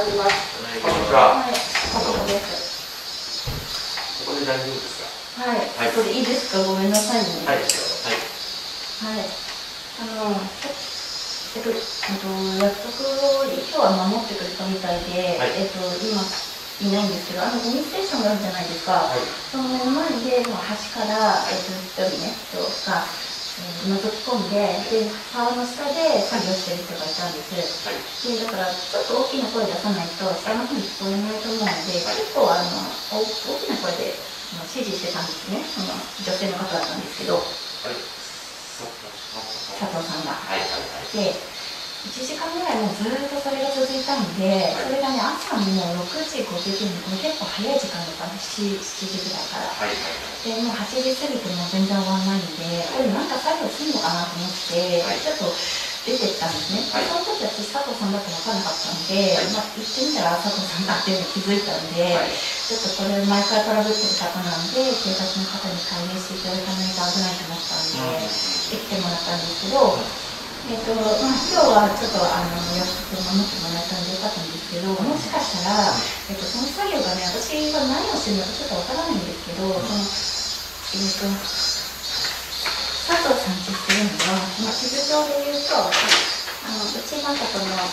あります。 こんにちは。 はい、ここです。 ここで大丈夫ですか。はい、これいいですか、ごめんなさいね。 はい、はい。 はい。約束を今日は守ってくれたみたいで、今いないんですけど、ゴミステーションがあるじゃないですか。その目の前で、端から、一人ね、人が、覗き込んで、川の下で作業してる人がいたんです。で、だから、ちょっと大きな声出さないと、下の方に聞こえないと思うので、結構大きな声で指示してたんですね。その女性の方だったんですけど、佐藤さんが。で、1時間ぐらいもうずっとそれが続いたんで、それがね、朝もう6時59分、結構早い時間だったんです、7時ぐらいから。で、もう8時過ぎても全然終わらないんで、これなんか作業するのかなと思って、ちょっと出てったんですね。その時私、佐藤さんだと分からなかったんで、行ってみたら佐藤さんだっていうの気づいたんで、ちょっとこれ前からトラブってる方なんで、警察の方に解明していただかないと危ないと思ったんで、来てもらったんですけど、今日はちょっと約束を守ってもらえたんでよかったんですけど、もしかしたら、その作業がね、私が何をしてるのかちょっとわからないんですけど、佐藤さんっていうのは、地図上で言うと、うちなんか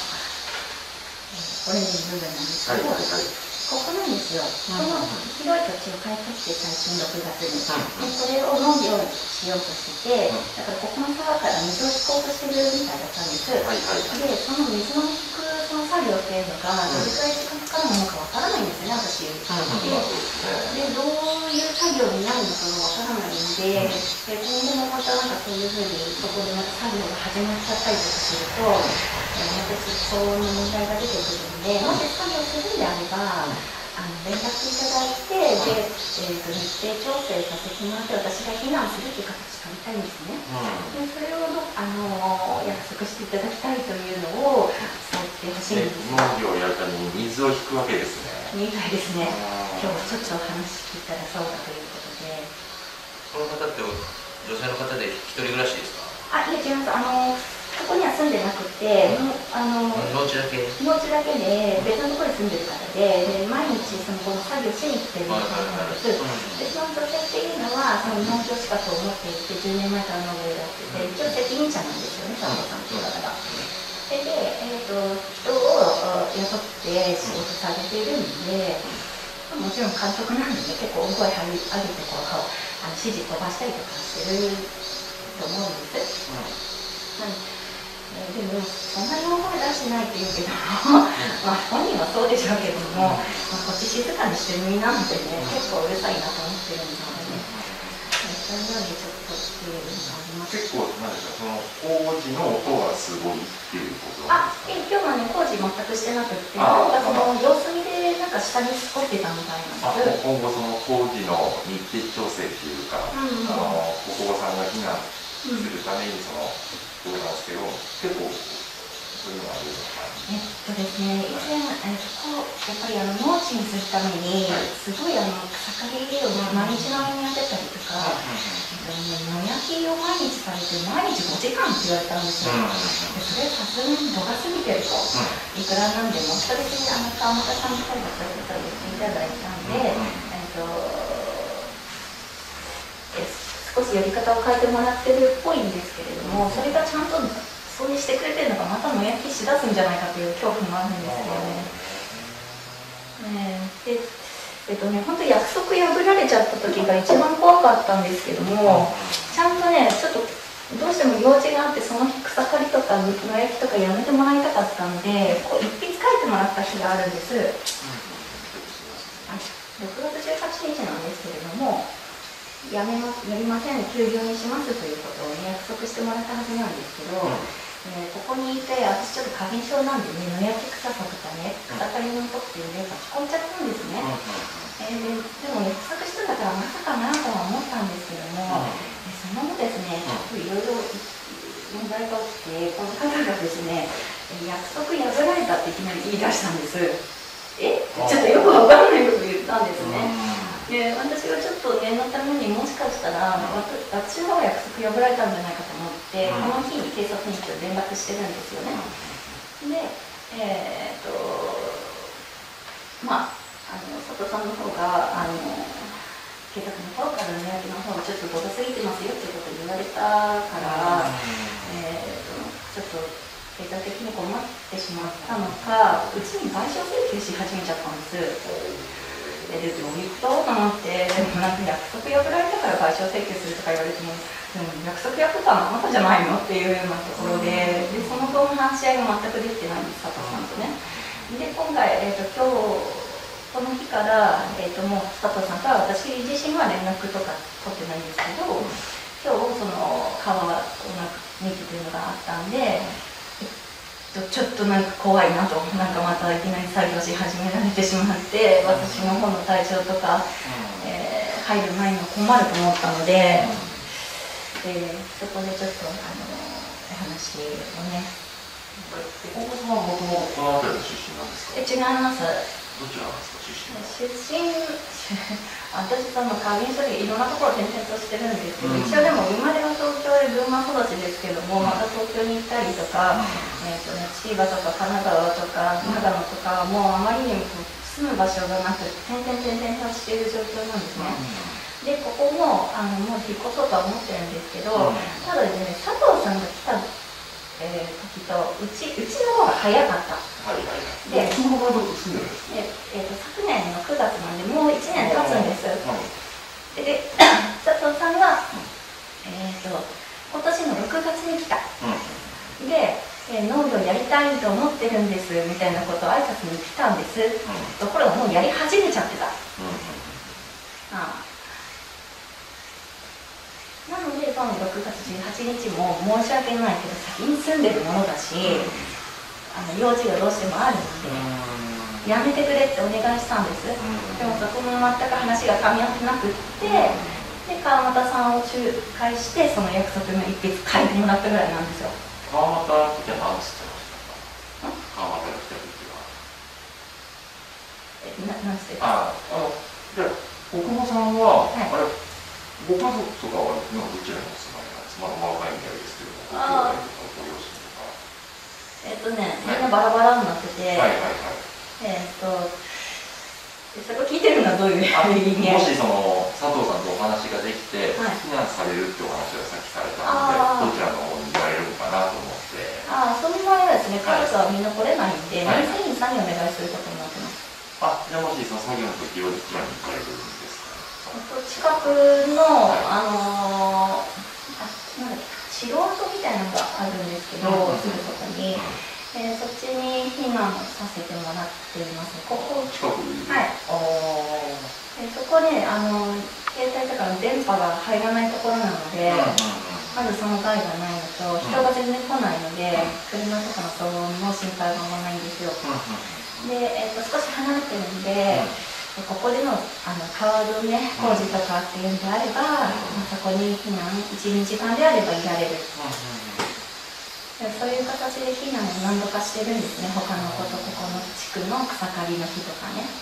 オレンジの部分なんですけど、ここなんですよ。この広い土地を買い取って最近6月に。で、これを農業しようとしてて、だからここの川から水を引こうとしてるみたいだったんです。で、その水の引くその作業っていうのが、どれくらい時間かかるものかわからないんですよね、私。で、どういう作業になるのかがわからないんで、今後もまたなんかそういうふうに、そこでまた作業が始まっちゃったりとかすると、私、そういう問題が出てくるんで、もし作業するんであれば、連絡いただいて、で、日程調整させてもらって、私が避難するという形取りたいんですね。で、それを約束していただきたいというのを伝えてほしいんです。 農業をやるために水を引くわけですね。 みたいですね。今日はちょっとお話聞いたらそうだということで。 この方って女性の方で一人暮らしですか？ いえ、違います。ここには住んでなくて、 農地だけで別のところに住んでる方で、毎日この作業しに来てる方なんです。で、その女性っていうのは、その農業資格を持っていて、10年前から農業をやってて、一応責任者なんですよね、佐藤さんという方が。で、人を雇って仕事されているんで、もちろん監督なんでね、結構大声上げて指示飛ばしたりとかしてると思うんです。でも、そんなに大声出してないって言うけども、本人はそうでしょうけども、こっち静かにしてる身なのでね、結構うるさいなと思ってるんですよね。そういうようにちょっとっていうのがあります。 結構、なんですか、その工事の音がすごいっていうことなんですか？ 今日はね、工事全くしてなくて、なんかその様子見でなんか下にすっこってたみたいなんです。 今後その工事の日程調整っていうか、お子さんが避難するためにどうなんですけど、結構そういうのがあるのかな。 ですね、以前、やっぱり農地にするために、すごい草刈りを毎日のようにやってたりとか、野焼きを毎日されて、毎日5時間って言われたんですよ。それさすがに度が過ぎてると、いくらなんでも、それで川本さんの方がそういうことを言っていただいたんで、少しやり方を変えてもらってるっぽいんですけれども、それがちゃんとそうしてくれてるのがまた野焼きしだすんじゃないかという恐怖もあるんですよね。本当約束破られちゃった時が一番怖かったんですけども、ちゃんとね、ちょっとどうしても用事があって、その日草刈りとか野焼きとかやめてもらいたかったんで、一筆書いてもらった日があるんです。6月18日なんですけれども、やりません、休業にしますということを、ね、約束してもらったはずなんですけど、ここにいて、私ちょっと花粉症なんでね、野焼き臭さとかね、草刈りの音っていうね、書き込んじゃったんですね。でも約束したんだからまさかなとは思ったんですけども、その後ですね、ちょっといろいろ問題が起きて、この方がですね、約束破られたっていきなり言い出したんです。ちょっとよくわからないことを言ったんですね。で、私はちょっと念のためにもしかしたら私の方が約束破られたんじゃないかと思って、この日に警察に連絡してるんですよね。で、 佐藤さんの方が計画の方からの値上げの方がちょっとボロすぎてますよっていうことを言われたから、ちょっと経済的に困ってしまったのか、うちに賠償請求し始めちゃったんです。でどういうことと思って、なんか約束破られたから賠償請求するとか言われても、でも約束破ったのあなたじゃないのっていうようなところで、その後の話し合いが全くできてないんです、佐藤さんとね。で、今回、今日、この日から、もう佐藤さんから私自身は連絡とか取ってないんですけど、今日、その川を見てというのがあったんで、ちょっとなんか怖いなと、なんかまたいきなり作業し始められてしまって、私の方の体調とか、入る前に困ると思ったので、そこでちょっと話をね。 大場さんはもともとこの辺りの出身なんですか？ 違います。 どちらなんですか、出身は？ 私過敏症でいろんなところ転々としてるんですけど、一応でも生まれは東京で群馬育ちですけども、また東京に行ったりとか、千葉とか神奈川とか長野とか、もうあまりにも住む場所がなく転々としている状況なんですね。で、ここももう引っ越そうとは思ってるんですけど、ただですね、佐藤さんが来た時とうちの方が早かった。で、 その場合どこ住んでるんですか？ 昨年の9月なんでもう1年経つんです。で、佐藤さんが今年の6月に来た。で、農業やりたいと思ってるんですみたいなことを挨拶に来たんです。ところがもうやり始めちゃってた。なので、その6月18日も申し訳ないけど先に住んでるものだし、用事がどうしてもあるので、やめてくれってお願いしたんです。でもそこも全く話が噛み合ってなくって、で川俣さんを仲介してその約束の一筆書いてもらったぐらいなんですよ。 川俣の時は何つってましたか？川俣が来た時は。 何つってじゃあ国母さんは、ご家族とかは今どちらにお住まいなんですか？若いみたいですけど、ご兄弟とかご両親とか。 みんなバラバラになってて、それを聞いてるのはどういう意味合い？ もしその佐藤さんとお話ができて、避難されるってお話をさっきされたので、どちらの方に行かれるのかなと思って。 その場合はですね、家族はみんな来れないんで、店員さんにお願いすることになってます。 じゃあもしその作業の時はどちらに行かれるんですか？ 近くの素人みたいなのがあるんですけど、すぐそこに。そっちに避難させてもらっています。ここ近くに。 そこね、携帯とかの電波が入らないところなので、まずその害がないのと、人が全然来ないので、車とかの騒音の心配があんまないんですよ。で、少し離れてるんで、ここでの川止め工事とかっていうんであれば、そこに避難1、2時間であればいられる。そういう形で避難を何度かしてるんですね、他の子とここの地区の草刈りの日とかね。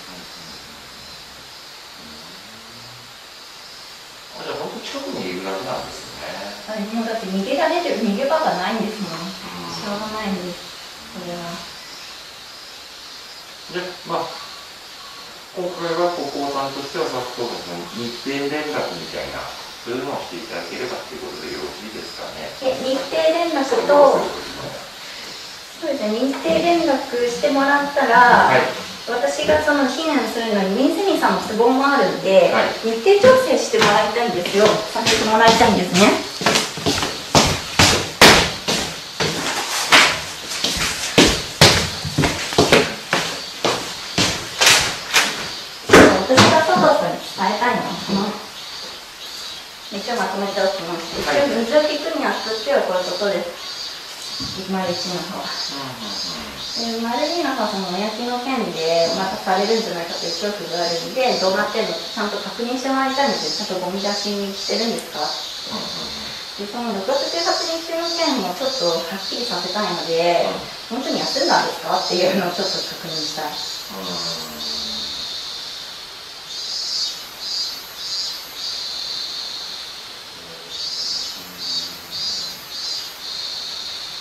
じゃあ本当近くにいるだけなんですね。 もうだって逃げ場がないんですもん。しょうがないんです、それは。 今回は国交さんとしては佐藤さんの日程連絡みたいな、そういうのをしていただければということでよろしいですかね。 日程連絡と、そうですね、日程連絡してもらったら、私がその避難するのに民生委員さんの都合もあるんで、日程調整してもらいたいんですよ。させてもらいたいんですね。私が佐藤さんに伝えたいのは、一応まとめておきます。一応水を聞くにあたってはこういうことです。丸1の方は。丸2の方はそのおやきの件でまたされるんじゃないかという恐怖があるんで、どうなってるのかちゃんと確認してもらいたいんですよ。ちゃんとゴミ出しにしてるんですかで、その6月18日の件もちょっとはっきりさせたいので、本当に休んだんですかっていうのをちょっと確認したい。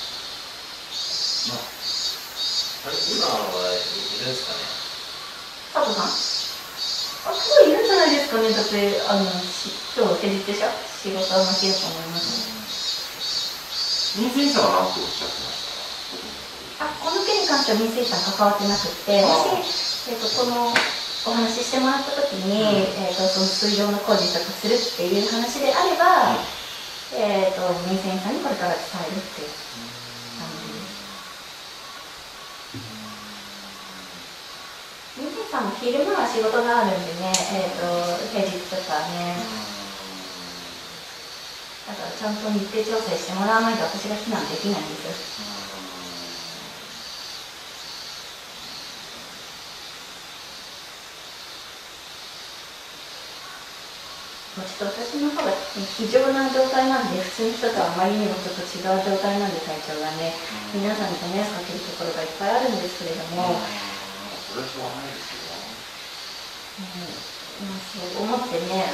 今はいるんですかね？ トさん、今日いるんじゃないですかね。だって今日平日でしょ、仕事は負けると思いますね。 民生さんは何ておっしゃってました？ この件に関しては民生さん関わってなくて、もし、このお話ししてもらった時に、その水上の工事とかするっていう話であれば、民生さんにこれから伝えるっていう感じです。民生さんも昼間は仕事があるんでね、平日とかね、だからちゃんと日程調整してもらわないと私が避難できないんですよ。ちょっと私の方が非常な状態なんで、普通の人とはあまりにもちょっと違う状態なんで、体調がね、皆さんにご迷惑かけるところがいっぱいあるんですけれども、 それはしょうがないですけど、 そう思ってね、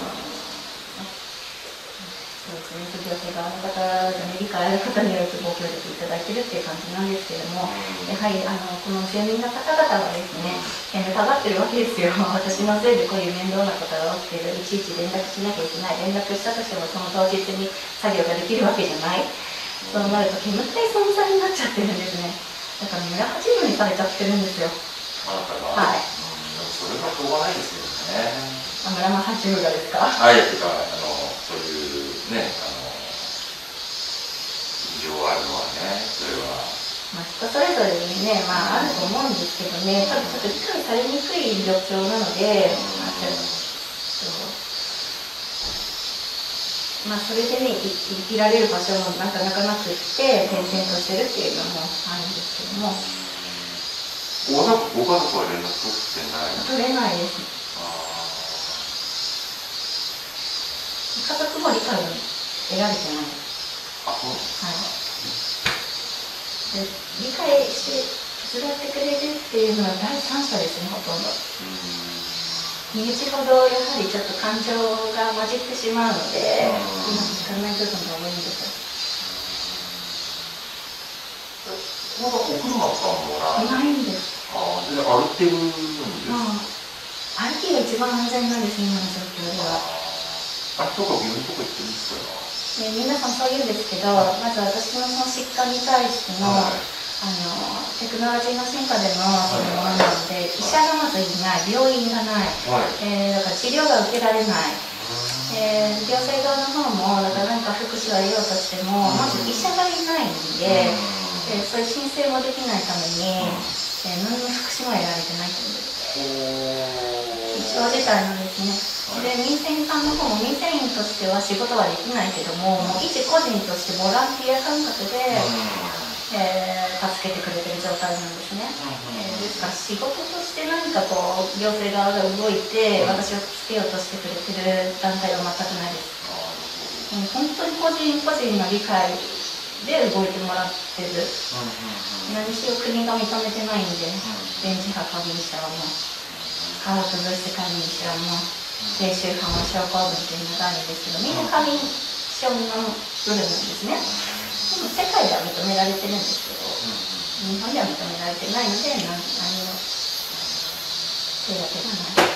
そうですね、行政側の方でも理解ある方によるご協力いただいてるっていう感じなんですけれども、やはりこの住民の方々はですね、煙たがってるわけですよ。私のせいでこういう面倒なことが起きてる、いちいち連絡しなきゃいけない、連絡したとしてもその当日に作業ができるわけじゃない。そうなると煙たい存在になっちゃってるんですね。だから村八分にされちゃってるんですよ。 あなたが、 はい。 それはしょうがないですよね。 村八分がですか？ てかそういうね、事情あるのはね、それは。 人それぞれにね、あると思うんですけどね、多分ちょっと理解されにくい状況なので、それでね、生きられる場所もなかなかなくって、転々としてるっていうのもあるんですけども。 ご家族は連絡取ってない？ 取れないです。家族も理解を得られてない。 そうなんですか。 で理解して手伝ってくれるっていうのは第三者ですね、ほとんど。身内ほどやはりちょっと感情が混じってしまうので、今聞かない部分が多いんですよ。 まだお車さんもないんです。 で歩ってるんです。 歩きが一番安全なんです、今の状況では。 病院とか行ってるんですか？ 皆さんそう言うんですけど、まず私のその疾患に対しての、テクノロジーの進化でのものなので、医者がまずいない、病院がない、だから治療が受けられない、行政側の方もだから何か福祉を得ようとしても、まず医者がいないんで、そういう申請もできないために、何の福祉も得られてないという異常事態なんですね。で、民生さんの方も民生員としては仕事はできないけども、一個人としてボランティア感覚で、助けてくれてる状態なんですね。ですから仕事として何かこう行政側が動いて私を助けようとしてくれてる団体は全くないです。本当に個人個人の理解で動いてもらってる。何しろ国が認めてないんで、電磁波過敏者はもう化学物質過敏者はもう低周波の症候群っていうのがあるんですけど、みんな過敏症の部分なんですね。でも世界では認められてるんですけど、日本では認められてないので何も手立てがない。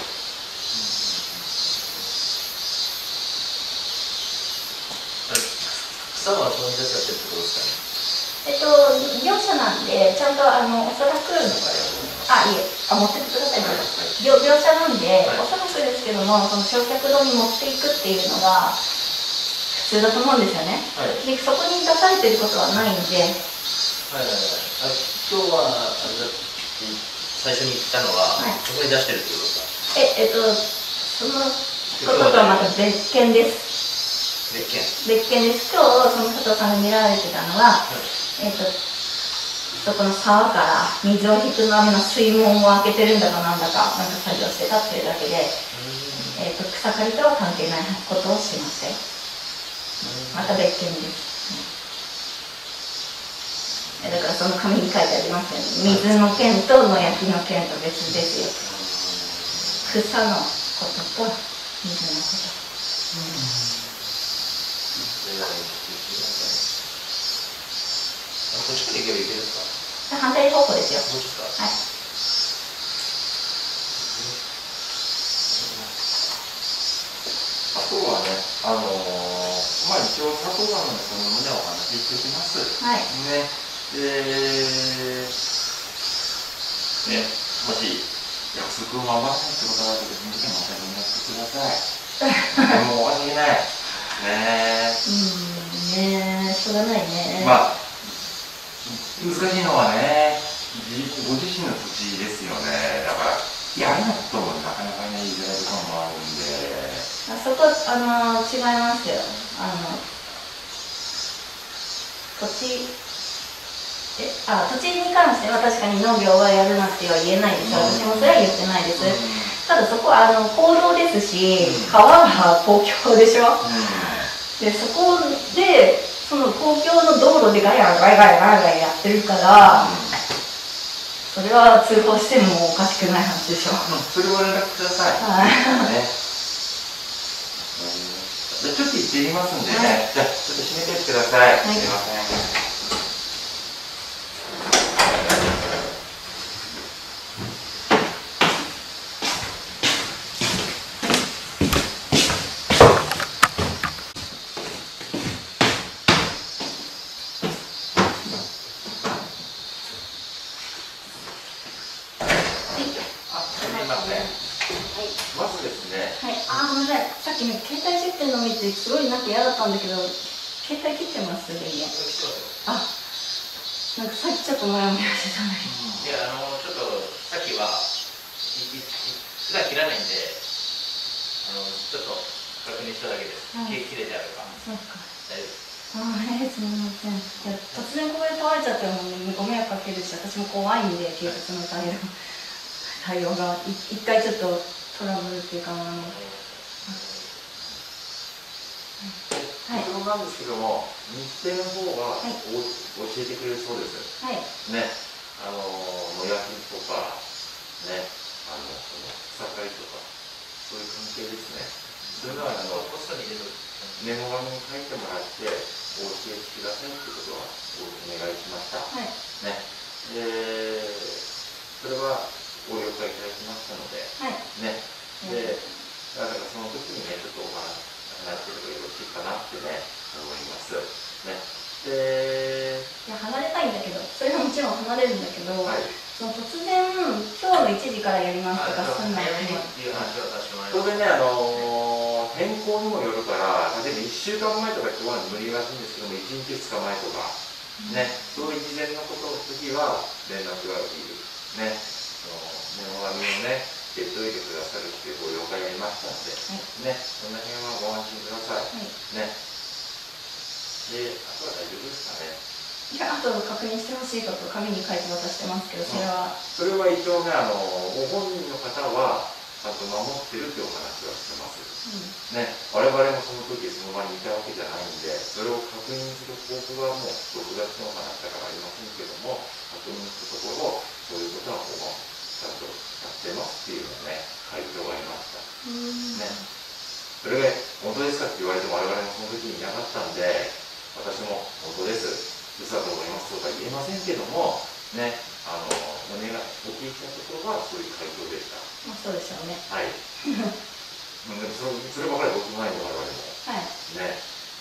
草はその出しちゃってるってことですかね。 業者なんでちゃんとおそらくいえ持ってってください。業者なんで、おそらくですけども、その焼却炉に持っていくっていうのが普通だと思うんですよね。でそこに出されてることはないんで。 今日は最初に言ったのは、そこに出してるってことですか。 そのこととはまた別件です。別件です。今日その佐藤さんが見られてたのは、そこの沢から水を引くための水門を開けてるんだかなんだか作業してたっていうだけで、草刈りとは関係ないことをしましたよ。また別件です。だからその紙に書いてありますよね。水の件と野焼きの件と別ですよ。草のことと水のこと。 こっちから行けばいけるんですか。 反対方向ですよ。 こっちですか。 はい。 あとはね、まあ一応佐藤さんのその旨をお話ししてきます。 はい。 ね。ね、もし約束を守らないってことがあるときに、また連絡してください。もう申し訳ない。 ねえ、しょうがないね。 まあ、難しいのはね、ご自身の土地ですよね。だから、やらなくともなかなかね、言いづらいところもあるんで。 そこ、違いますよ。土地に関しては確かに農業はやるなっては言えないです。私もそれは言ってないです。ただそこは公道ですし、川が公共でしょ。で、そこで、その公共の道路でガヤガヤガヤガヤガヤやってるから、それは通報してもおかしくない話でしょ。 それを連絡ください。じゃあちょっと行ってみますんでね。じゃあちょっと閉めておいてください。すいません。まずですね。 はい、ごめんなさい。さっきね、携帯いじってるの見て、すごいなんか嫌だったんだけど、携帯切ってます、電源。なんかさっきちょっとモヤモヤしてたんだけど。 いや、ちょっと、さっきは、普段切らないんで、ちょっと確認しただけです。切れてあるか。 そうか。 大丈夫です。 すみません。突然ここで倒れちゃってもご迷惑かけるし、私も怖いんで、警察の対応が。一回ちょっとトラブルっていうか、 はい。なんですけども、日程の方は教えてくれるそうです。 はい。 ね、野焼きとか、ね、草刈りとか、そういう関係ですね。それはポストに入れるメモ紙に書いてもらって、お教えてくださいということはお願いしました。 はい。 ね。それはご了解いただきましたので、 はい。 ね。だからその時にね、ちょっとお話してればよろしいかなってね、思います。ね。 いや、離れたいんだけど、それはもちろん離れるんだけど、その突然、今日の1時からやりますとか、そんなのっていう話をさせてもらいます。 当然ね、天候にもよるから、例えば1週間前とかって言わないと無理らしいんですけども、1日2日前とか、ね、そういう事前のことの時は連絡がいる。ね、メモ紙をね、入れといてくださるっていうご了解がありましたので、ね、その辺はご安心ください。ね。で、あとは大丈夫ですかね。 いや、あと確認してほしいことを紙に書いて渡してますけど、それは。 それは一応ね、ご本人の方は、ちゃんと守ってるってお話はしてます。ね、我々もその時その場にいたわけじゃないんで、それを確認する方法はもう6月の話だからありませんけども、確認するところ、そういうことはちゃんとやってますっていうのね、回答がありました。ね。それが本当ですかって言われても我々もその時にいなかったんで、私も本当です。嘘だと思いますとか言えませんけども、ね、胸がお聞きしたところはそういう回答でした。 まあそうでしょうね。 はい。でもそればかりは僕もないんで我々も。 はい。 ね、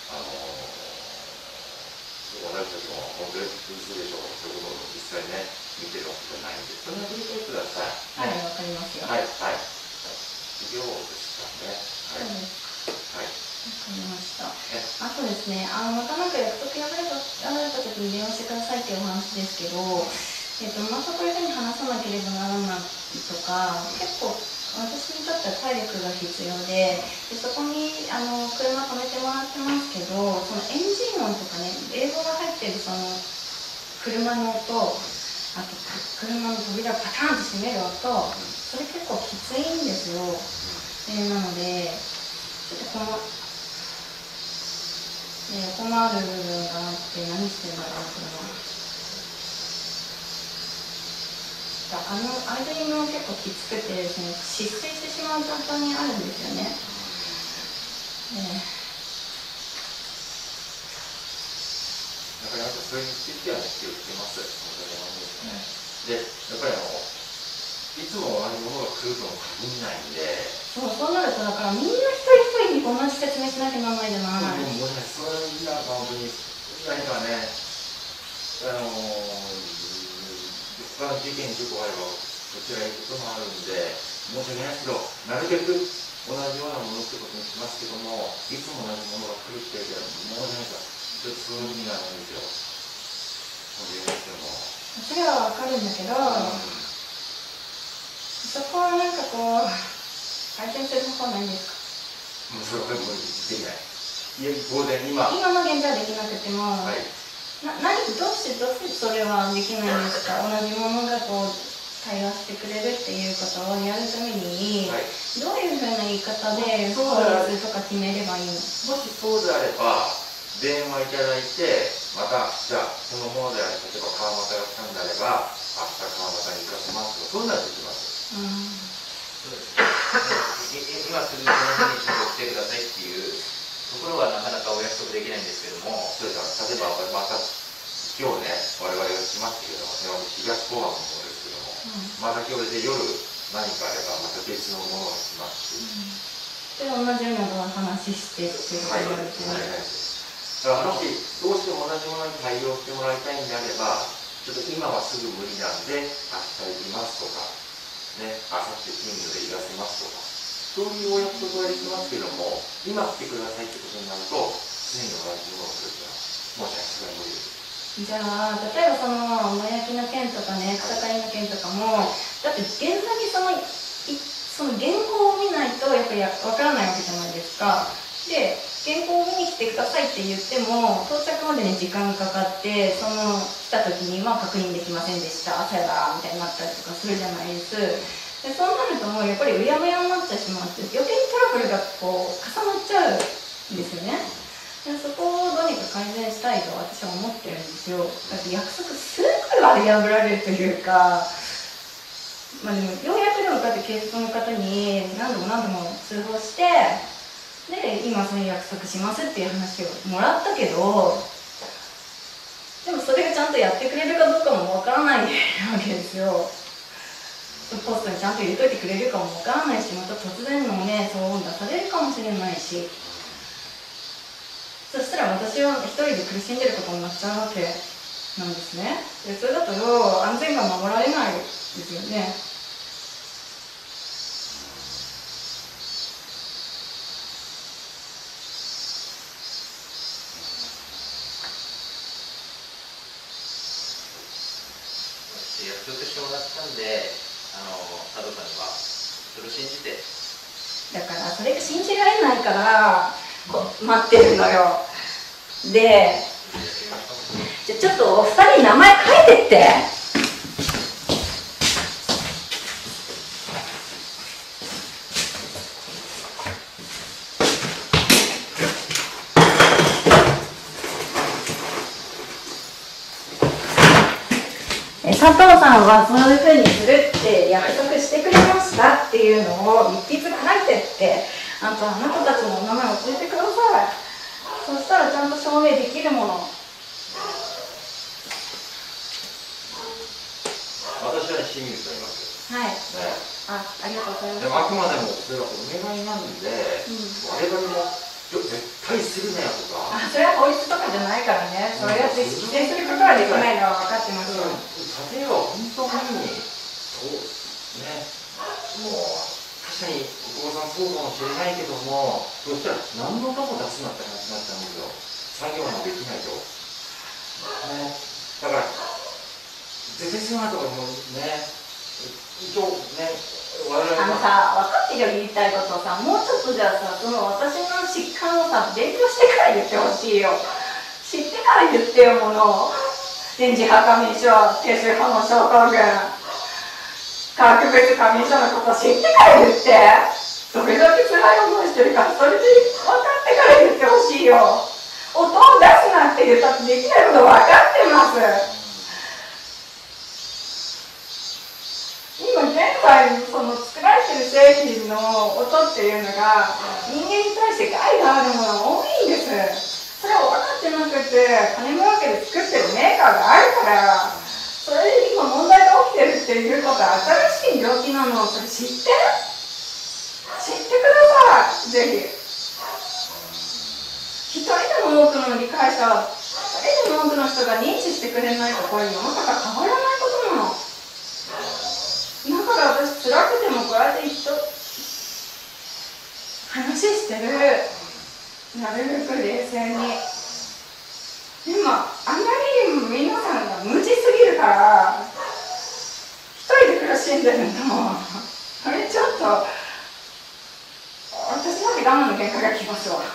私たちも本当に嘘でしょう。そういうことを実際ね、見てるわけじゃないんで、それは理解ください。 はい、わかりますよ。 はい、はい。以上ですかね。はい。はい。 わかりました。あとですね、またなんか約束破られた時に電話してくださいっていうお話ですけど、またこういうふうに話さなければならないとか、結構私にとっては体力が必要で、そこに車止めてもらってますけど、そのエンジン音とかね、映像が入ってるその車の音、あと車の扉をパターンと閉める音、それ結構きついんですよ。なので、ちょっと困る部分があって、何してるんだろうっていうのは。アイドリングも結構きつくてですね、失水してしまう状況にあるんですよね。 だからそれについてはね、気をつけます。本当にで、やっぱりいつも同じものが来るとも限らないんで。 そうなると、だからみんな一人一人人に同じ説明しなきゃならないじゃない。 もうね、それなんか本当に何かね、他の事件事故あればこちら行くこともあるんで申し訳ないですけど、なるべく同じようなものってことにしますけども、いつも同じものが来るって言うけど申し訳ないです。ちょっとそういう意味がないんですよ。申し訳ないですけども。 それはわかるんだけど、そこはなんかこう改善する方法ないんですか？ もうそれはもうできない。いや、当然今の現状はできなくても、はい、どうしてそれはできないんですか？同じものがこう対応してくれるっていうことをやるために、はい、どういうふうな言い方で法律とか決めればいいの？ もしそうであれば電話いただいて、またじゃあそのものであれ、例えば川俣が来たんであれば明日川俣に行かせますとか、そういうのはできます。 今すぐこの日にちょっと来てくださいっていうところはなかなかお約束できないんですけども、 そうです例えばまた今日ね、我々がしましたけども、東公安のものですけども、また今日で夜何かあればまた別のものが来ますし、 で同じような話してっていうことになると、 だからもしどうしても同じものに対応してもらいたいんであれば、ちょっと今はすぐ無理なんで明日行きますとかね、明後日勤務でいらせますとか、そういうお約束はできますけども、今来てくださいってことになると常に同じものをするというのは申し訳ない無理です。 じゃあ例えばその野焼きの件とかね、草刈りの件とかも、だって現場にその原稿を見ないとやっぱりわからないわけじゃないですか。で原稿を見に来てくださいって言っても到着までに時間かかって、その来た時には確認できませんでした、さよならみたいになったりとかするじゃないです。でそうなるともうやっぱりうやむやになっちゃしまって、余計にトラブルがこう重なっちゃうんですよね。でそこをどうにか改善したいと私は思ってるんですよ。だって約束すぐ割り破られるというか、まあでもようやくでもだって警察の方に何度も通報して、で今その約束しますっていう話をもらったけど、でもそれがちゃんとやってくれるかどうかもわからないわけですよ。ポストにちゃんと入れといてくれるかもわからないし、また突然のね騒音出されるかもしれないし、そしたら私は一人で苦しんでることになっちゃうわけなんですね。でそれだと安全が守られないですよね。 約束してもらったんで、佐藤さんにはそれを信じて。 だからそれが信じられないから待ってるのよ。でじゃあちょっとお二人名前書いてって。佐藤さんはそういうふうにするって約束してくれましたっていうのを一筆書いてって、あとあなたたちのお名前を教えてください。そしたらちゃんと証明できるもの。 私は清水と言います。 はい。 ね、 ありがとうございます。 でもあくまでもそれはお願いなんで、我々も絶対するなよとか。 それは法律とかじゃないからね。それは規制することはできないのは分かってますよ。 例えば本当にそうね、もう確かにお子さんそうかもしれないけども、そしたら何のとも出すなって話になっちゃうんですよ。作業もできないと。ね、だから絶対必要なところもね、一応ね、我々 さ、分かってるよ言いたいことをさ、もうちょっとじゃあさ、その私の疾患をさ、勉強してから言ってほしいよ。知ってから言ってよ、もの。電磁波過眠症、低周波の症候群、化学物過眠症のことを知ってから言って。どれだけ辛い思いしてるか、それで分かってから言ってほしいよ。音を出すなって言ったってできないこと分かってます。今現在その作られてる製品の音っていうのが人間に対して害があるものが多いんです。それを分かってなくて金儲けで作ってるメーカーがあるから、それで今問題が起きてるっていうことは新しい病気なのをそれ知ってください、ぜひ。 でも多くの理解者、誰でも多くの人が認知してくれないと、これ世の中変わらないことなの。だから私、辛くてもこうやって話してる。なるべく冷静に。でも、あんまりにも皆さんが無知すぎるから、一人で苦しんでるの。それちょっと、私だけ我慢の限界がきますわ。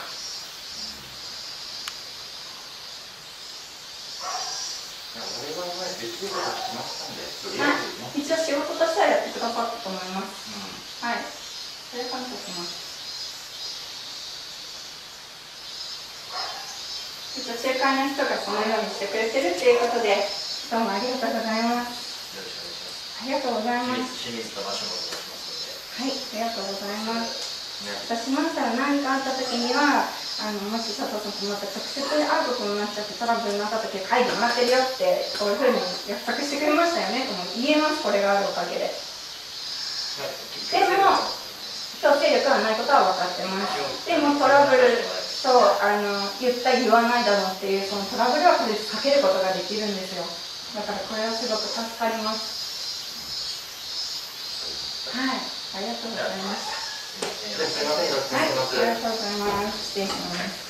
一応仕事としてはやってくださったと思います。はい。それ感謝します。一応仲介の人がそのようにしてくれてるということで、どうもありがとうございます。よろしくお願いします。ありがとうございます。 清水とマシュモと申しますので。 はい、ありがとうございます。私ましたら何かあった時には、もし佐藤さんとまた直接会うことになっちゃってトラブルになった時は会議もらってるよってこういうふうに約束してくれましたよねとも言えます。これがあるおかげで。でも強制力はないことは分かってます。でもトラブルと言った言わないだろうっていうそのトラブルは確実避けることができるんですよ。だからこれはすごく助かります。はい、ありがとうございます。 すみません、よろしくお願いします。 はい、ありがとうございます。失礼します。